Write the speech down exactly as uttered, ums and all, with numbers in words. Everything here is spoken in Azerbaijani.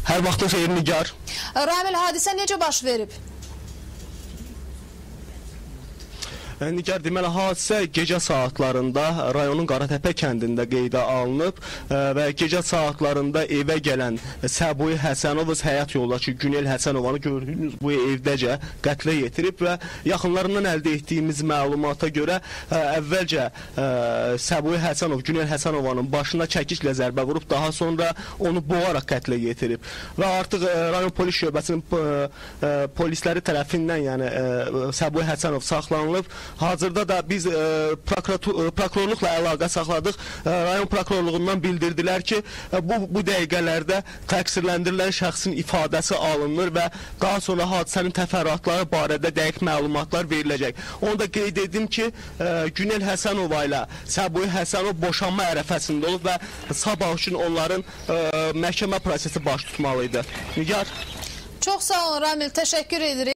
Hər vaxtın xeyir Nigar. Ramil, hadisə necə baş verib? Nigar, deməli, hadisə gecə saatlarında rayonun Qaratəpə kəndində qeydə alınıb və gecə saatlarında evə gələn Səbuhi Həsənov həyat yoldaşı Günel Həsənovanı gördüyünüz bu evdəcə qətlə yetirib və yaxınlarından əldə etdiyimiz məlumata görə əvvəlcə Səbuhi Həsənov Günel Həsənovanın başına çəkişlə zərbə vurub, daha sonra onu boğaraq qətlə yetirib və artıq rayon polis şöbəsinin polisləri tərəfindən, yəni Səbuhi Həsənov saxlanılıb. Hazırda da biz e, prokurorluqla əlaqə saxladıq. E, rayon prokurorluğundan bildirdilər ki, e, bu, bu dəqiqələrdə təqsirləndirilən şəxsin ifadəsi alınır və daha sonra hadisənin təfərrüatları barədə dəqiq məlumatlar veriləcək. Onu da qeyd edim ki, e, Günel Həsənova ilə Səbuhi Həsənov boşanma ərəfəsində olub və sabah üçün onların e, məhkəmə prosesi baş tutmalı idi. Nigar. Çox sağ olun Ramil, təşəkkür edirik.